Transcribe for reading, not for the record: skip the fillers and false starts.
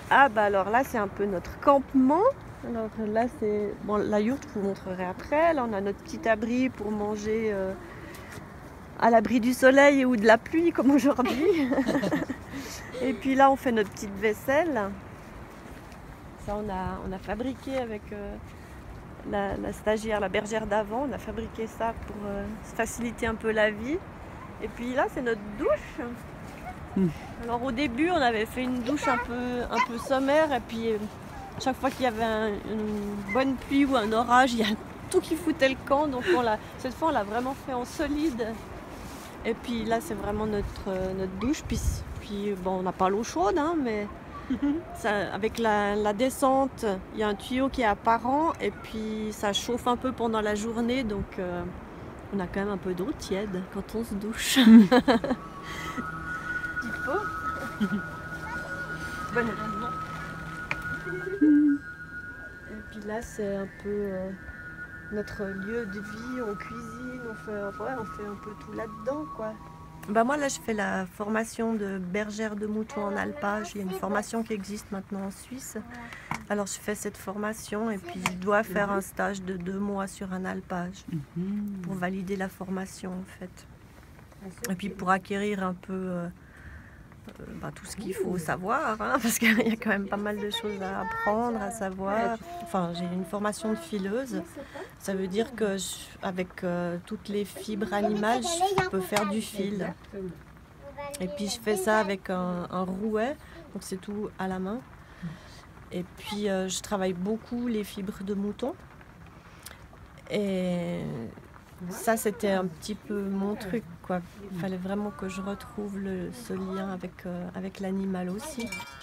Ah bah alors là c'est un peu notre campement. Alors là c'est bon, la yourte, je vous montrerai après. Là on a notre petit abri pour manger à l'abri du soleil ou de la pluie comme aujourd'hui. Et puis là on fait notre petite vaisselle. Ça on a fabriqué avec la stagiaire, la bergère d'avant. On a fabriqué ça pour se faciliter un peu la vie. Et puis là c'est notre douche. Alors au début on avait fait une douche un peu sommaire et puis chaque fois qu'il y avait une bonne pluie ou un orage, il y a tout qui foutait le camp. Donc cette fois on l'a vraiment fait en solide. Et puis là c'est vraiment notre douche. Puis bon, on n'a pas l'eau chaude hein, mais ça, avec la descente, il y a un tuyau qui est apparent et puis ça chauffe un peu pendant la journée. Donc on a quand même un peu d'eau tiède quand on se douche. Petite peau. Bon rendement. Et puis là, c'est un peu notre lieu de vie. On cuisine, on fait un peu tout là-dedans, quoi. Bah moi, là, je fais la formation de bergère de moutons en alpage. Il y a une formation qui existe maintenant en Suisse. Alors, je fais cette formation et puis je dois faire un stage de 2 mois sur un alpage pour valider la formation, en fait. Et puis pour acquérir un peu tout ce qu'il faut savoir, hein, parce qu'il y a quand même pas mal de choses à apprendre, à savoir. Enfin, j'ai une formation de fileuse. Ça veut dire que avec toutes les fibres animales, je peux faire du fil. Et puis je fais ça avec un rouet, donc c'est tout à la main. Et puis je travaille beaucoup les fibres de mouton. Et ça, c'était un petit peu mon truc, quoi. Il fallait vraiment que je retrouve ce lien avec l'animal aussi.